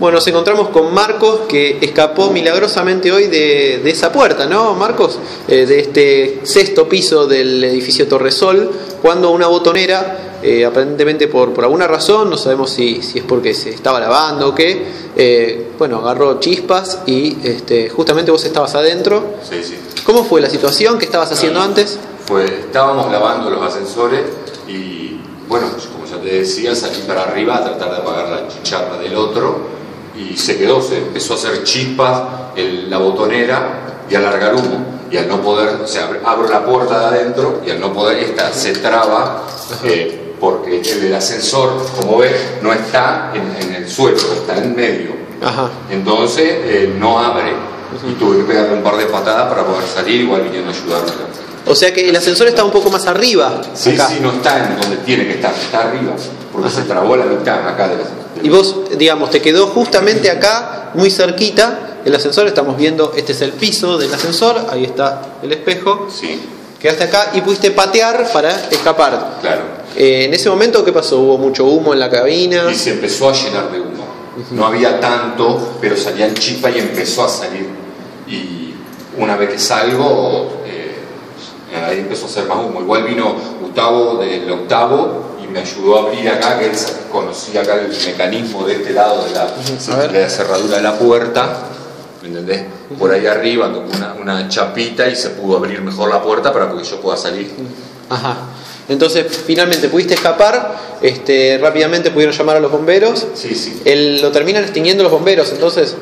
Bueno, nos encontramos con Marcos, que escapó milagrosamente hoy de esa puerta, ¿no, Marcos? De este sexto piso del edificio Torresol, cuando una botonera, aparentemente por alguna razón, no sabemos si es porque se estaba lavando o qué, bueno, agarró chispas y justamente vos estabas adentro. Sí, sí. ¿Cómo fue la situación? ¿Qué estabas haciendo antes? Estábamos lavando los ascensores y, bueno, como ya te decía, salí para arriba a tratar de apagar la chicharra del otro y se empezó a hacer chispas la botonera y a largar humo. Y al no poder, o sea, abro la puerta de adentro y al no poder, esta se traba porque el ascensor, como ves, no está en el suelo, está en medio. Ajá. Entonces no abre. Y tuve que pegarle un par de patadas para poder salir, igual viniendo a ayudarme. O sea que el ascensor está un poco más arriba. Sí, acá. sí, no está en donde tiene que estar, está arriba, porque se trabó la mitad acá del ascensor. Y vos, digamos, te quedó justamente acá, muy cerquita, el ascensor. Estamos viendo, este es el piso del ascensor, ahí está el espejo. Sí. Quedaste acá y pudiste patear para escapar. Claro. En ese momento, ¿qué pasó? ¿Hubo mucho humo en la cabina? Y se empezó a llenar de humo. No había tanto, pero salían chispas y empezó a salir. Y una vez que salgo, ahí empezó a hacer más humo. Igual vino Gustavo del octavo y me ayudó a abrir acá, que él conocía acá el mecanismo de este lado de la cerradura de la puerta, ¿me entendés? Por ahí arriba con una chapita y se pudo abrir mejor la puerta para que yo pueda salir. Ajá. Entonces, finalmente pudiste escapar, rápidamente pudieron llamar a los bomberos. Sí, sí. Lo terminan extinguiendo los bomberos, entonces.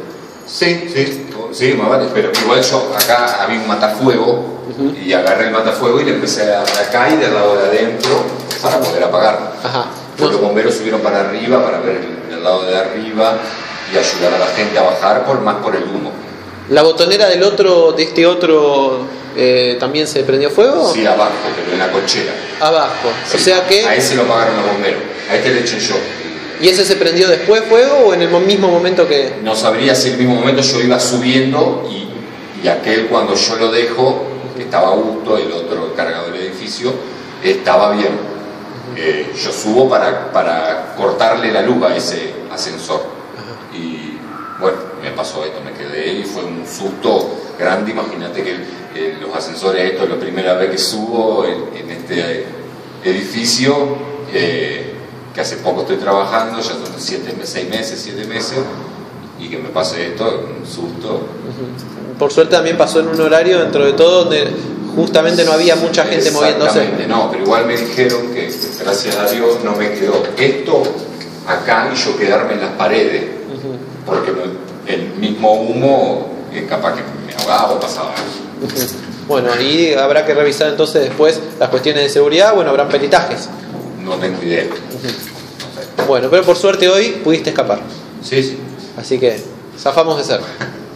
Sí, más vale, pero igual yo acá había un matafuego y agarré el matafuego y le empecé a dar acá y del lado de adentro para poder apagarlo. Ajá. Los bomberos subieron para arriba para ver el lado de arriba y ayudar a la gente a bajar más por el humo. ¿La botonera de este otro también se prendió fuego? Sí, abajo, pero en la cochera. Abajo, sí. O sea que... A ese lo pagaron los bomberos, a este le eché yo. ¿Y ese se prendió después fuego o en el mismo momento que...? No sabría si en el mismo momento yo iba subiendo y aquel cuando yo lo dejo, que estaba a gusto, el otro encargado del edificio, estaba bien. Yo subo para cortarle la luz a ese ascensor. Y bueno, me pasó esto, me quedé y fue un susto grande. Imagínate que los ascensores, esto es la primera vez que subo en este edificio, que hace poco estoy trabajando, ya son 7 meses, y que me pase esto, un susto. Por suerte también pasó en un horario, dentro de todo, donde justamente no había mucha gente moviéndose. Exactamente, no, pero igual me dijeron que, gracias a Dios, no me quedó esto acá y yo quedarme en las paredes, porque el mismo humo, capaz que me ahogaba o pasaba algo. Bueno, y habrá que revisar entonces después las cuestiones de seguridad. Bueno, habrán peritajes. No tengo idea. No sé. Bueno, pero por suerte hoy pudiste escapar. Sí, sí. Así que zafamos de ser.